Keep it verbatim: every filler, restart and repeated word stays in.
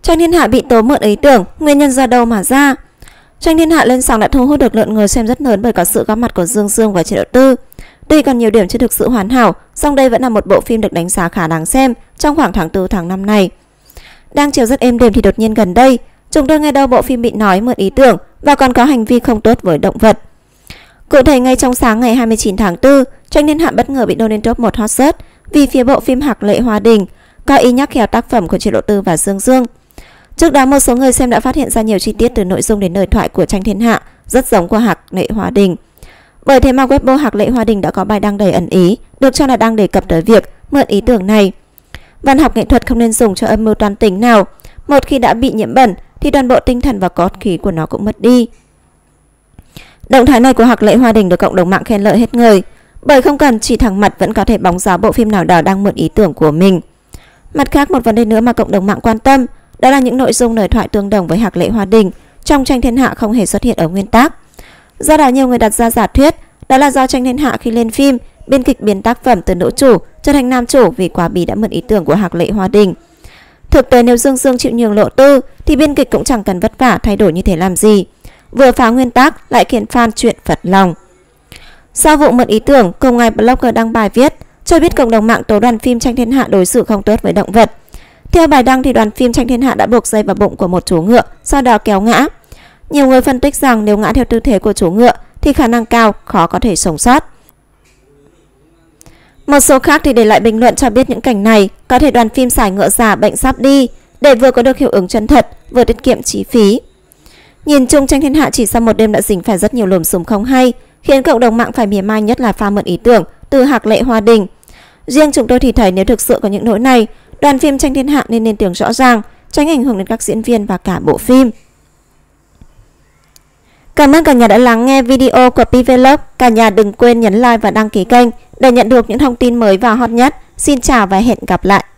Tranh Thiên Hạ bị tố mượn ý tưởng, nguyên nhân do đâu mà ra? Tranh Thiên Hạ lên sóng đã thu hút được lượng người xem rất lớn bởi có sự góp mặt của Dương Dương và Triệu Đầu Tư. Tuy còn nhiều điểm chưa thực sự hoàn hảo, song đây vẫn là một bộ phim được đánh giá khá đáng xem trong khoảng tháng tư tháng năm này. Đang chiếu rất êm đềm thì đột nhiên gần đây, chúng tôi nghe đâu bộ phim bị nói mượn ý tưởng và còn có hành vi không tốt với động vật. Cụ thể ngay trong sáng ngày hai mươi chín tháng tư, Tranh Thiên Hạ bất ngờ bị đưa lên top một hot search vì phía bộ phim Hạc Lệ Hoa Đình có ý nhắc khéo tác phẩm của Triệu Đầu Tư và Dương Dương. Trước đó một số người xem đã phát hiện ra nhiều chi tiết từ nội dung đến lời thoại của Tranh Thiên Hạ rất giống của Hạc Lệ Hoa Đình. Bởi thế mà Weibo Hạc Lệ Hoa Đình đã có bài đăng đầy ẩn ý, được cho là đang đề cập tới việc mượn ý tưởng này. Văn học nghệ thuật không nên dùng cho âm mưu toan tính nào, một khi đã bị nhiễm bẩn thì toàn bộ tinh thần và cốt khí của nó cũng mất đi. Động thái này của Hạc Lệ Hoa Đình được cộng đồng mạng khen ngợi hết người, bởi không cần chỉ thẳng mặt vẫn có thể bóng gió bộ phim nào đó đang mượn ý tưởng của mình. Mặt khác, một vấn đề nữa mà cộng đồng mạng quan tâm đó là những nội dung lời thoại tương đồng với Hạc Lệ Hoa Đình trong Tranh Thiên Hạ không hề xuất hiện ở nguyên tác. Do đó nhiều người đặt ra giả thuyết đó là do Tranh Thiên Hạ khi lên phim, biên kịch biến tác phẩm từ nữ chủ trở thành nam chủ vì quá bí đã mượn ý tưởng của Hạc Lệ Hoa Đình. Thực tế nếu Dương Dương chịu nhường lộ tư thì biên kịch cũng chẳng cần vất vả thay đổi như thế làm gì. Vừa phá nguyên tác lại khiến fan chuyện phật lòng. Sau vụ mượn ý tưởng, cùng ngày blogger đăng bài viết cho biết cộng đồng mạng tố đoàn phim Tranh Thiên Hạ đối xử không tốt với động vật. Theo bài đăng thì đoàn phim Tranh Thiên Hạ đã buộc dây vào bụng của một chú ngựa, sau đó kéo ngã. Nhiều người phân tích rằng nếu ngã theo tư thế của chú ngựa thì khả năng cao khó có thể sống sót. Một số khác thì để lại bình luận cho biết những cảnh này có thể đoàn phim xài ngựa giả bệnh sắp đi để vừa có được hiệu ứng chân thật, vừa tiết kiệm chi phí. Nhìn chung Tranh Thiên Hạ chỉ sau một đêm đã dính phải rất nhiều lùm xùm không hay, khiến cộng đồng mạng phải mỉa mai nhất là pha mượn ý tưởng từ Hạc Lệ Hoa Đình. Riêng chúng tôi thì thấy nếu thực sự có những lỗi này, đoàn phim Tranh Thiên Hạ nên lên tiếng rõ ràng, tránh ảnh hưởng đến các diễn viên và cả bộ phim. Cảm ơn cả nhà đã lắng nghe video của Pi Vlog. Cả nhà đừng quên nhấn like và đăng ký kênh để nhận được những thông tin mới và hot nhất. Xin chào và hẹn gặp lại.